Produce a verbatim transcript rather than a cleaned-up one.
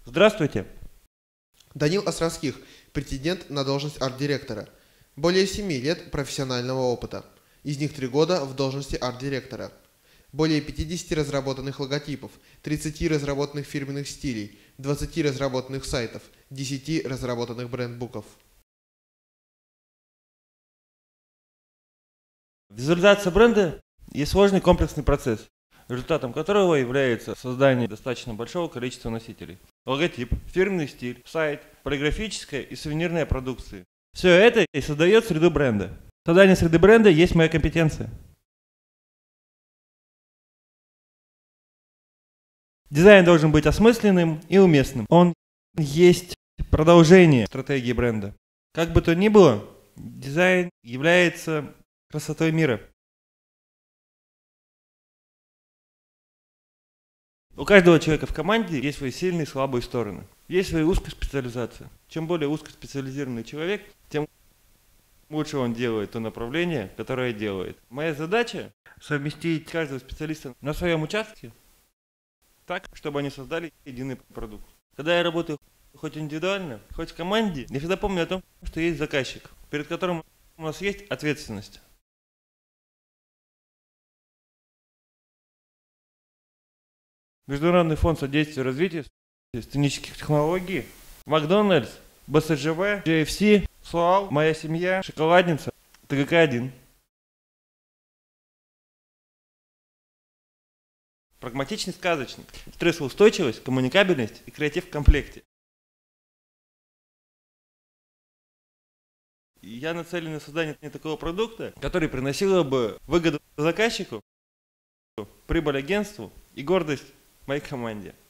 Здравствуйте. Данил Островских, претендент на должность арт-директора. Более семи лет профессионального опыта. Из них три года в должности арт-директора. Более пятидесяти разработанных логотипов, тридцати разработанных фирменных стилей, двадцати разработанных сайтов, десяти разработанных брендбуков. Визуализация бренда есть сложный комплексный процесс, результатом которого является создание достаточно большого количества носителей. Логотип, фирменный стиль, сайт, полиграфическая и сувенирная продукции. Все это и создает среду бренда. Создание среды бренда есть моя компетенция. Дизайн должен быть осмысленным и уместным. Он есть продолжение стратегии бренда. Как бы то ни было, дизайн является красотой мира. У каждого человека в команде есть свои сильные и слабые стороны. Есть свои узкие специализации. Чем более узкоспециализированный человек, тем лучше он делает то направление, которое делает. Моя задача совместить каждого специалиста на своем участке так, чтобы они создали единый продукт. Когда я работаю хоть индивидуально, хоть в команде, я всегда помню о том, что есть заказчик, перед которым у нас есть ответственность. Международный фонд содействия развитию сценических технологий, Макдональдс, бэ эс жэ вэ, джей эф си, Суал, Моя семья, Шоколадница, тэ гэ ка один. Прагматичный сказочник, стрессоустойчивость, коммуникабельность и креатив в комплекте. Я нацелен на создание такого продукта, который приносил бы выгоду заказчику, прибыль агентству и гордость моей команде.